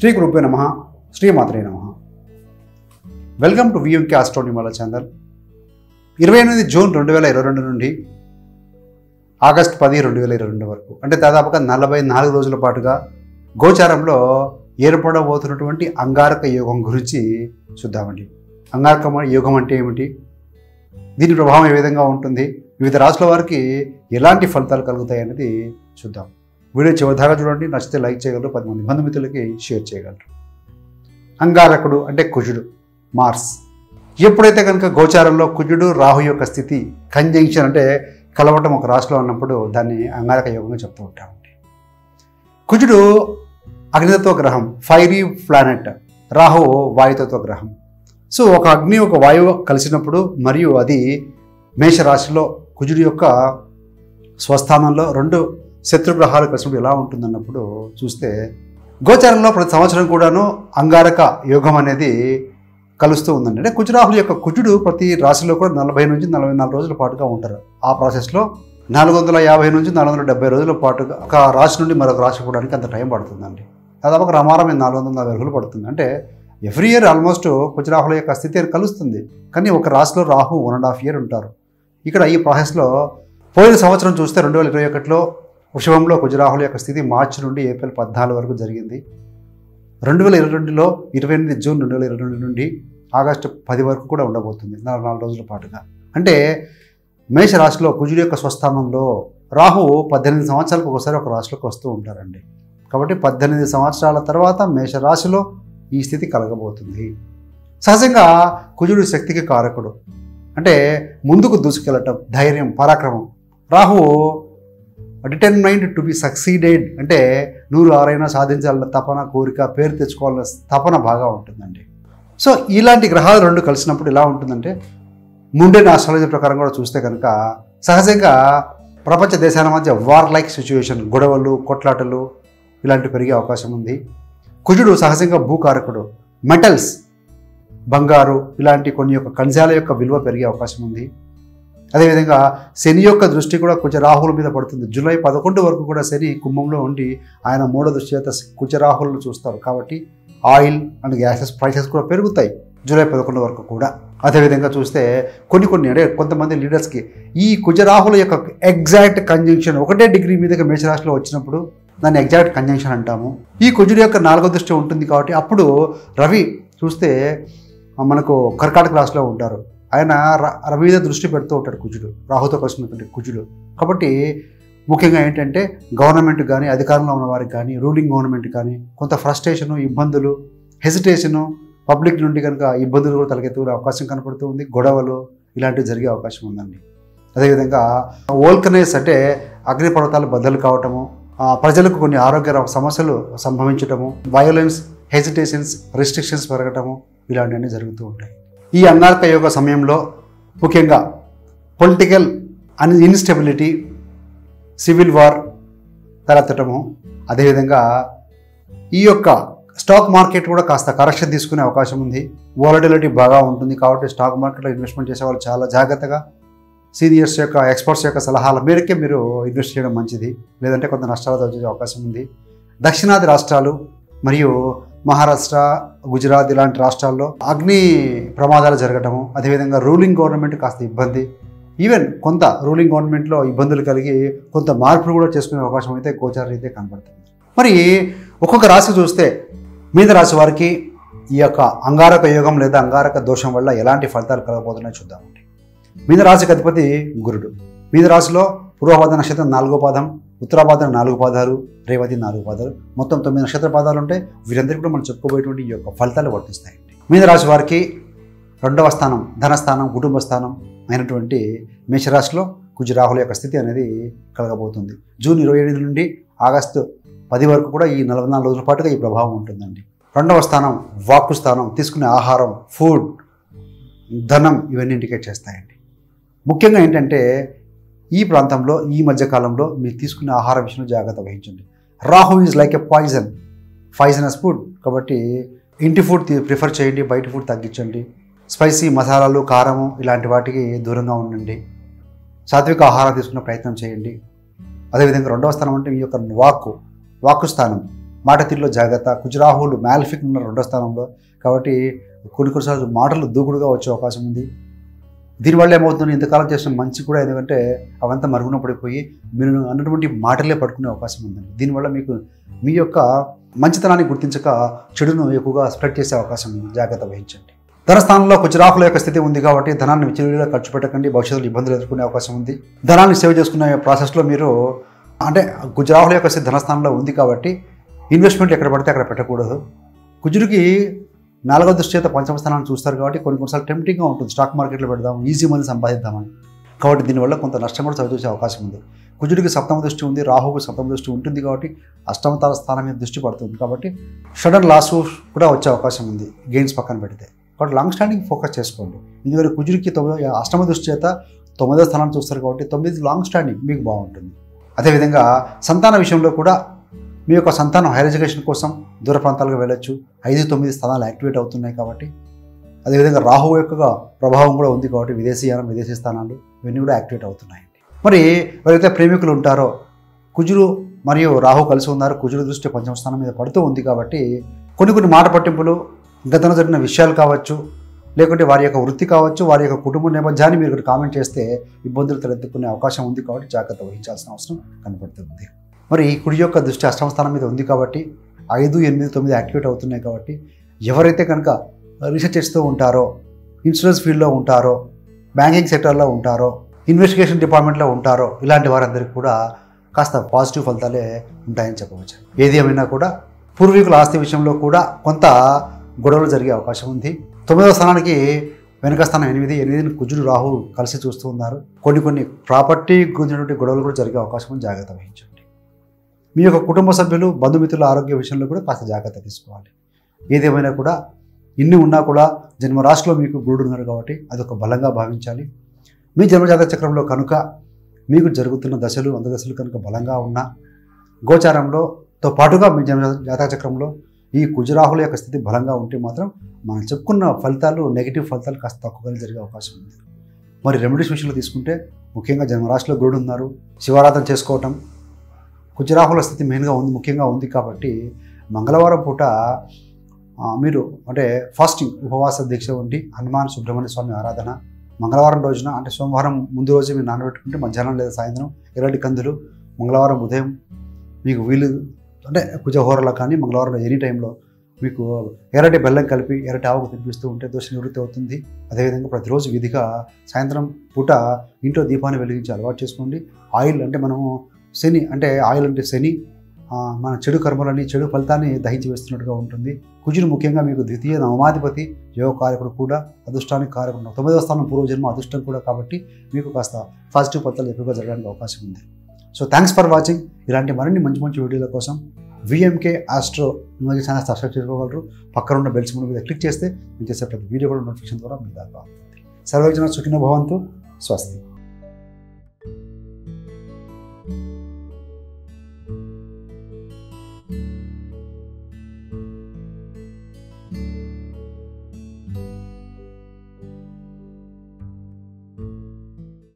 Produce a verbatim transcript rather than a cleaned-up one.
శ్రీ గురుభ్యో నమః. శ్రీమాత్రే నమః. వెల్కమ్ టు విఎంకే ఆస్ట్రోనిమాల ఛానల్. ఇరవై ఎనిమిది జూన్ రెండు వేల ఇరవై రెండు నుండి ఆగస్టు పది రెండు వేల ఇరవై రెండు వరకు అంటే దాదాపుగా నలభై నాలుగు రోజుల పాటుగా గోచారంలో ఏర్పడబోతున్నటువంటి అంగారక యోగం గురించి చూద్దామండి. అంగారక యోగం అంటే ఏమిటి, దీని ప్రభావం ఏ విధంగా ఉంటుంది, వివిధ రాశుల వారికి ఎలాంటి ఫలితాలు కలుగుతాయి అనేది చూద్దాం. వీడియో చివరిదాకా చూడండి. నచ్చితే లైక్ చేయగలరు, పది మంది బంధుమిత్రులకి షేర్ చేయగలరు. అంగారకుడు అంటే కుజుడు, మార్స్. ఎప్పుడైతే కనుక గోచారంలో కుజుడు రాహు యొక్క స్థితి కంజంక్షన్ అంటే కలవటం ఒక రాశిలో ఉన్నప్పుడు దాన్ని అంగారక యోగంగా చెప్తూ ఉంటామండి. కుజుడు అగ్నితత్వ గ్రహం, ఫైరీ ప్లానెట్. రాహు వాయుతత్వ గ్రహం. సో ఒక అగ్ని ఒక వాయువు కలిసినప్పుడు మరియు అది మేషరాశిలో కుజుడు యొక్క స్వస్థానంలో రెండు శత్రుగ్రహాలు కలిసినప్పుడు ఎలా ఉంటుందన్నప్పుడు చూస్తే గోచారంలో ప్రతి సంవత్సరం కూడాను అంగారక యోగం అనేది కలుస్తూ ఉందండి. అంటే కుజరాహుల యొక్క కుజుడు ప్రతి రాశిలో కూడా నలభై నుంచి నలభై నాలుగు రోజుల పాటుగా ఉంటారు. ఆ ప్రాసెస్లో నాలుగు వందల యాభై నుంచి నాలుగు వందల డెబ్బై రోజుల పాటుగా ఒక రాశి నుండి మరొక రాశి పోవడానికి అంత టైం పడుతుందండి. దాదాపు రమారమైన నాలుగు వందల నలభై రోజులు పడుతుంది. అంటే ఎవ్రీ ఇయర్ ఆల్మోస్ట్ కుజరాహుల యొక్క స్థితి కలుస్తుంది. కానీ ఒక రాశిలో Rahu one and half year ఉంటారు. ఇక్కడ ఈ ప్రాసెస్లో పోయిన సంవత్సరం చూస్తే రెండు వేల ఇరవై ఒకటిలో వృషభంలో కుజరాహుల యొక్క స్థితి మార్చి నుండి ఏప్రిల్ పద్నాలుగు వరకు జరిగింది. రెండు వేల ఇరవై రెండులో ఇరవై ఎనిమిది జూన్ రెండు వేల ఇరవై రెండు నుండి ఆగస్టు పది వరకు కూడా ఉండబోతుంది, నాలుగు నాలుగు రోజుల పాటుగా. అంటే మేషరాశిలో కుజుడు యొక్క స్వస్థానంలో రాహు పద్దెనిమిది సంవత్సరాలకు ఒకసారి ఒక రాశిలోకి వస్తూ ఉంటారండి. కాబట్టి పద్దెనిమిది సంవత్సరాల తర్వాత మేషరాశిలో ఈ స్థితి కలగబోతుంది. సహజంగా కుజుడు శక్తికి కారకుడు, అంటే ముందుకు దూసుకెళ్ళటం, ధైర్యం, పరాక్రమం. రాహువు డిటర్మైన్డ్ టు బి సక్సీడెడ్ అంటే నూరు ఆరైనా సాధించాలన్న తపన, కోరిక, పేరు తెచ్చుకోవాలన్న తపన బాగా ఉంటుందండి. సో ఇలాంటి గ్రహాలు రెండు కలిసినప్పుడు ఎలా ఉంటుందంటే ముండెన్ ఆస్ట్రాలజీ ప్రకారం కూడా చూస్తే కనుక సహజంగా ప్రపంచ దేశాల మధ్య వార్ లైక్ సిచ్యువేషన్, గొడవలు, కొట్లాటలు ఇలాంటివి పెరిగే అవకాశం ఉంది. కుజుడు సహజంగా భూకారకుడు, మెటల్స్, బంగారు ఇలాంటి కొన్ని యొక్క ఖనిజాల యొక్క విలువ పెరిగే అవకాశం ఉంది. అదేవిధంగా శని యొక్క దృష్టి కూడా కుజరాహుల మీద పడుతుంది. జూలై పదకొండు వరకు కూడా శని కుంభంలో ఉండి ఆయన మూడో దృష్టి చేత కుజరాహులను చూస్తారు. కాబట్టి ఆయిల్ అండ్ గ్యాసెస్ ప్రైసెస్ కూడా పెరుగుతాయి జూలై పదకొండు వరకు కూడా. అదేవిధంగా చూస్తే కొన్ని కొన్ని అంటే కొంతమంది లీడర్స్కి ఈ కుజరాహుల యొక్క ఎగ్జాక్ట్ కంజంక్షన్ ఒకటే డిగ్రీ మీదకి మేషరాశిలో వచ్చినప్పుడు దాన్ని ఎగ్జాక్ట్ కంజంక్షన్ అంటాము. ఈ కుజుడు యొక్క నాలుగో దృష్టి ఉంటుంది కాబట్టి అప్పుడు రవి చూస్తే మనకు కర్కాటక రాశిలో ఉంటారు. ఆయన రవి మీద దృష్టి పెడుతూ ఉంటాడు కుజుడు, రాహుతో కలిసినటువంటి కుజుడు. కాబట్టి ముఖ్యంగా ఏంటంటే గవర్నమెంట్ కానీ అధికారంలో ఉన్న వారికి కానీ రూలింగ్ గవర్నమెంట్ కానీ కొంత ఫ్రస్ట్రేషను, ఇబ్బందులు, హెసిటేషను, పబ్లిక్ నుండి కనుక ఇబ్బందులు కూడా తలకెత్తుకునే అవకాశం కనపడుతూ ఉంది. గొడవలు ఇలాంటివి జరిగే అవకాశం ఉందండి. అదేవిధంగా వోల్కనైజ్ అంటే అగ్నిపర్వతాలు బద్దలు కావటము, ప్రజలకు కొన్ని ఆరోగ్య సమస్యలు సంభవించటము, వయోలెన్స్, హెసిటేషన్స్, రెస్ట్రిక్షన్స్ పెరగటము ఇలాంటివన్నీ జరుగుతూ ఉంటాయి. ఈ అంగారక యోగ సమయంలో ముఖ్యంగా political un instability, civil war తలెత్తటము, అదేవిధంగా ఈ యొక్క స్టాక్ మార్కెట్ కూడా కాస్త కరెక్షన్ తీసుకునే అవకాశం ఉంది. వాలటిలిటీ బాగా ఉంటుంది. కాబట్టి స్టాక్ మార్కెట్లో ఇన్వెస్ట్మెంట్ చేసేవాళ్ళు చాలా జాగ్రత్తగా సీనియర్స్ యొక్క, ఎక్స్పర్ట్స్ యొక్క సలహాల మేరకే మీరు ఇన్వెస్ట్ చేయడం మంచిది. లేదంటే కొంత నష్టాలు వచ్చే అవకాశం ఉంది. దక్షిణాది రాష్ట్రాలు మరియు మహారాష్ట్ర, గుజరాత్ ఇలాంటి రాష్ట్రాల్లో అగ్ని ప్రమాదాలు జరగటము, అదేవిధంగా రూలింగ్ గవర్నమెంట్ కాస్త ఇబ్బంది, ఈవెన్ కొంత రూలింగ్ గవర్నమెంట్లో ఇబ్బందులు కలిగి కొంత మార్పులు కూడా చేసుకునే అవకాశం అయితే గోచారం అయితే కనబడుతుంది. మరి ఒక్కొక్క రాశి చూస్తే మీద రాశి వారికి ఈ యొక్క అంగారక యోగం లేదా అంగారక దోషం వల్ల ఎలాంటి ఫలితాలు కలగబోతున్నాయో చూద్దామండి. మీద రాశికి అధిపతి గురుడు. మీద రాశిలో పూర్వపాద నక్షత్రం నాలుగో పాదం, ఉత్తరాపాదం నాలుగు పాదాలు, రేవతి నాలుగు పాదాలు, మొత్తం తొమ్మిది నక్షత్ర పాదాలు ఉంటాయి. వీరందరికీ కూడా మనం చెప్పుకోబోయేటువంటి ఈ యొక్క ఫలితాలు వర్తిస్తాయండి. మీద రాశి వారికి రెండవ స్థానం, ధనస్థానం, కుటుంబ స్థానం అయినటువంటి మేషరాశిలో కుజరాహుల యొక్క స్థితి అనేది కలగబోతుంది. జూన్ ఇరవై ఎనిమిది నుండి ఆగస్టు పది వరకు కూడా ఈ నలభై నాలుగు రోజుల పాటుగా ఈ ప్రభావం ఉంటుందండి. రెండవ స్థానం వాక్కు స్థానం, తీసుకునే ఆహారం, ఫుడ్, ధనం ఇవన్నీ ఇండికేట్ చేస్తాయండి. ముఖ్యంగా ఏంటంటే ఈ ప్రాంతంలో ఈ మధ్యకాలంలో మీరు తీసుకునే ఆహార విషయంలో జాగ్రత్త వహించండి. Rahu is like a poison, poisonous food. కాబట్టి ఇంటి ఫుడ్ ప్రిఫర్ చేయండి, బయట ఫుడ్ తగ్గించండి. స్పైసీ మసాలాలు, కారము ఇలాంటి వాటికి దూరంగా ఉండండి. సాత్విక ఆహారం తీసుకునే ప్రయత్నం చేయండి. అదేవిధంగా రెండవ స్థానం అంటే మీ యొక్క వాక్కు వాక్కు స్థానం, మాట తీరులో జాగ్రత్త. కుజరాహువులు మ్యాలిఫిక్ ఉన్న రెండో స్థానంలో, కాబట్టి కొన్ని కొన్నిసార్లు మాటలు దూకుడుగా వచ్చే అవకాశం ఉంది. దీనివల్ల ఏమవుతుంది, ఇంతకాలం చేసిన మంచి కూడా ఎందుకంటే అవంతా మరుగున పడిపోయి మీరు అన్నటువంటి మాటలే పట్టుకునే అవకాశం ఉందండి. దీనివల్ల మీకు మీ యొక్క మంచితనాన్ని గుర్తించక చెడును ఎక్కువగా స్ప్రెడ్ చేసే అవకాశం ఉంది. జాగ్రత్త వహించండి. ధనస్థానంలో కుజరాహుల యొక్క స్థితి ఉంది కాబట్టి ధనాన్ని విచలవిడిగా ఖర్చు పెట్టకండి. భవిష్యత్తులో ఇబ్బందులు ఎదుర్కొనే అవకాశం ఉంది. ధనాన్ని సేవ్ చేసుకునే ప్రాసెస్లో మీరు అంటే కుజరాహుల యొక్క స్థితి ధనస్థానంలో ఉంది కాబట్టి ఇన్వెస్ట్మెంట్ ఎక్కడ పడితే అక్కడ పెట్టకూడదు. కుజుడికి నాలుగో దృష్టి చేత పంచమ స్థానాన్ని చూస్తారు కాబట్టి కొన్ని కొన్నిసార్లు టెంప్టింగ్గా ఉంటుంది, స్టాక్ మార్కెట్లో పెడదాం, ఈజీ మనీ సంపాదిద్దామని. కాబట్టి దీనివల్ల కొంత నష్టం కూడా చవిచూసే అవకాశం ఉంది. కుజుడికి సప్తమ దృష్టి ఉంది, రాహువుకి సప్తమ దృష్టి ఉంటుంది కాబట్టి అష్టమ స్థానం మీద దృష్టి పడుతుంది కాబట్టి సడన్ లాస్ కూడా వచ్చే అవకాశం ఉంది గెయిన్స్ పక్కన పెడితే. కాబట్టి లాంగ్ స్టాండింగ్ ఫోకస్ చేసుకోండి. ఎందుకంటే కుజుడికి తొమ్మిది అష్టమ దృష్టి చేత తొమ్మిదో స్థానాన్ని చూస్తారు కాబట్టి తొమ్మిది లాంగ్ స్టాండింగ్ మీకు బాగుంటుంది. అదేవిధంగా సంతాన విషయంలో కూడా మీ యొక్క సంతానం హైయర్ ఎడ్యుకేషన్ కోసం దూర ప్రాంతాలకు వెళ్ళొచ్చు. ఐదు తొమ్మిది స్థానాలు యాక్టివేట్ అవుతున్నాయి కాబట్టి, అదేవిధంగా రాహువు యొక్క ప్రభావం కూడా ఉంది కాబట్టి విదేశీయానం విదేశీ స్థానాలు ఇవన్నీ కూడా యాక్టివేట్ అవుతున్నాయండి. మరి ఎవరైతే ప్రేమికులు ఉంటారో కుజుడు మరియు రాహు కలిసి ఉన్నారు, కుజుడు దృష్టి పంచమ స్థానం మీద పడుతూ ఉంది కాబట్టి కొన్ని కొన్ని మాట పట్టింపులు, గతంలో జరిగిన విషయాలు కావచ్చు, లేకుంటే వారి యొక్క వృత్తి కావచ్చు, వారి యొక్క కుటుంబ నేపథ్యాన్ని మీరు ఇక్కడ కామెంట్ చేస్తే ఇబ్బందులు తలెత్తుకునే అవకాశం ఉంది కాబట్టి జాగ్రత్త వహించాల్సిన అవసరం కనపడుతుంది. మరి కుడి యొక్క దృష్టి అష్టమ స్థానం మీద ఉంది కాబట్టి ఐదు ఎనిమిది తొమ్మిది యాక్టివేట్ అవుతున్నాయి కాబట్టి ఎవరైతే కనుక రీసెర్చ్ చేస్తూ ఉంటారో, ఇన్సూరెన్స్ ఫీల్డ్లో ఉంటారో, బ్యాంకింగ్ సెక్టర్లో ఉంటారో, ఇన్వెస్టిగేషన్ డిపార్ట్మెంట్లో ఉంటారో ఇలాంటి వారందరికీ కూడా కాస్త పాజిటివ్ ఫలితాలే ఉంటాయని చెప్పవచ్చు. ఏది ఏమైనా కూడా పూర్వీకుల ఆస్తి విషయంలో కూడా కొంత గొడవలు జరిగే అవకాశం ఉంది. తొమ్మిదవ స్థానానికి వెనుక స్థానం ఎనిమిది ఎనిమిదిని కుజుడు రాహు కలిసి చూస్తూ ఉన్నారు. కొన్ని కొన్ని ప్రాపర్టీ గురించినటువంటి గొడవలు కూడా జరిగే అవకాశం ఉంది. జాగ్రత్త వహించండి. మీ యొక్క కుటుంబ సభ్యులు బంధుమిత్రుల ఆరోగ్య విషయంలో కూడా కాస్త జాగ్రత్త తీసుకోవాలి. ఏదేమైనా కూడా ఇన్ని ఉన్నా కూడా జన్మరాశిలో మీకు గురుడు ఉన్నారు కాబట్టి అదొక బలంగా భావించాలి. మీ జన్మజాతక చక్రంలో కనుక మీకు జరుగుతున్న దశలు అంతదశలు కనుక బలంగా ఉన్నా, గోచారంలోతో పాటుగా మీ జన్మ జాతక చక్రంలో ఈ కుజరాహుల యొక్క స్థితి బలంగా ఉంటే మాత్రం మనం చెప్పుకున్న ఫలితాలు నెగిటివ్ ఫలితాలు కాస్త తక్కువగా జరిగే అవకాశం ఉంది. మరి రెమెడీస్ విషయంలో తీసుకుంటే ముఖ్యంగా జన్మరాశిలో గురుడు ఉన్నారు, శివారాధన చేసుకోవటం, కుజరాహుల స్థితి మెయిన్గా ఉంది ముఖ్యంగా ఉంది కాబట్టి మంగళవారం పూట మీరు అంటే ఫాస్టింగ్ ఉపవాస దీక్ష ఉండి హనుమాన్ సుబ్రహ్మణ్య స్వామి ఆరాధన, మంగళవారం రోజున అంటే సోమవారం ముందు రోజు మీరు నానబెట్టుకుంటే మధ్యాహ్నం లేదా సాయంత్రం ఎర్రటి కందులు, మంగళవారం ఉదయం మీకు వీలు అంటే కుజహోరలో కానీ మంగళవారం ఎనీ టైంలో మీకు ఎర్రటి బెల్లం కలిపి ఎర్రటి ఆవుకు తినిపిస్తూ ఉంటే దోష నివృత్తి అవుతుంది. అదేవిధంగా ప్రతిరోజు విధిగా సాయంత్రం పూట ఇంట్లో దీపాన్ని వెలిగించి అలవాటు చేసుకోండి. ఆయిల్ అంటే మనము శని అంటే ఆయిల్ అంటే శని మన చెడు కర్మలని చెడు ఫలితాన్ని దహించి వేస్తున్నట్టుగా ఉంటుంది. కుజుడు ముఖ్యంగా మీకు ద్వితీయ నవమాధిపతి, యోగ కారకుడు కూడా, అదృష్టానికి కారకుడు, తొమ్మిదవ స్థానం పూర్వజన్మ అదృష్టం కూడా కాబట్టి మీకు కాస్త పాజిటివ్ ఫలితాలు ఎక్కువగా జరగడానికి అవకాశం ఉంది. So thanks for watching. ఇలాంటి మరిన్ని మంచి మంచి వీడియోల కోసం VMK astro image channel subscribe చేసుకోగలరు. పక్కన ఉన్న బెల్ సింబల్ మీద క్లిక్ చేస్తే మీకు చేసే ప్రతి వీడియో కూడా నోటిఫికేషన్ ద్వారా మీ దాకా అవుతుంది. సర్వజన సుఖినో భవంతు. స్వస్తి.